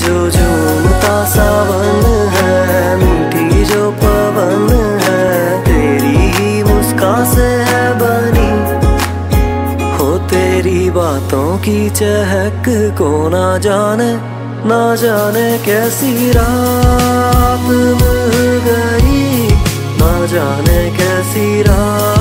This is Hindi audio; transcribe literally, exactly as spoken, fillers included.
जो झूमता सावन है, मीठी जो पवन है, तेरी ही मुस्कान से है बनी। हो तेरी बातों की चहक को ना जाने, ना जाने कैसी रात मिल गई, ना जाने कैसी रात।